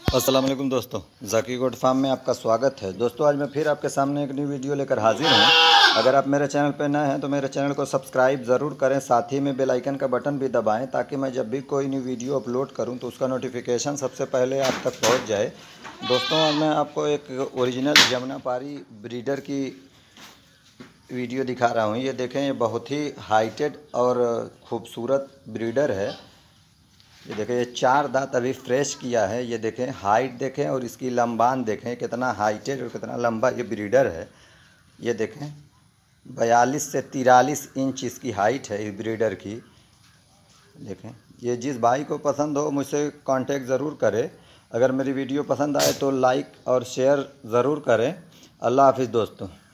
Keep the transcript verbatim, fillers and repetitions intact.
अस्सलाम वालेकुम दोस्तों, ज़की गोट फार्म में आपका स्वागत है। दोस्तों आज मैं फिर आपके सामने एक न्यू वीडियो लेकर हाजिर हूँ। अगर आप मेरे चैनल पर नए हैं तो मेरे चैनल को सब्सक्राइब ज़रूर करें, साथ ही में बेल आइकन का बटन भी दबाएं ताकि मैं जब भी कोई न्यू वीडियो अपलोड करूँ तो उसका नोटिफिकेशन सबसे पहले आप तक पहुँच जाए। दोस्तों आज मैं आपको एक ओरिजिनल जमुनापारी ब्रीडर की वीडियो दिखा रहा हूँ। ये देखें, ये बहुत ही हाइटेड और ख़ूबसूरत ब्रीडर है। ये देखें, ये चार दांत अभी फ्रेश किया है। ये देखें, हाइट देखें और इसकी लंबान देखें, कितना हाइटेड और कितना लंबा ये ब्रीडर है। ये देखें, बयालीस से तिरालीस इंच इसकी हाइट है इस ब्रीडर की। देखें, ये जिस भाई को पसंद हो मुझसे कांटेक्ट ज़रूर करें। अगर मेरी वीडियो पसंद आए तो लाइक और शेयर ज़रूर करें। अल्लाह हाफिज़ दोस्तों।